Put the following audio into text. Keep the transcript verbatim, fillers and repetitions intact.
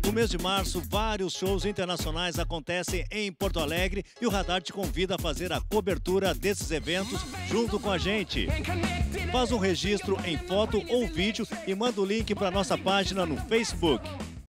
No mês de março, vários shows internacionais acontecem em Porto Alegre e o Radar te convida a fazer a cobertura desses eventos junto com a gente. Faz um registro em foto ou vídeo e manda o link para nossa página no Facebook.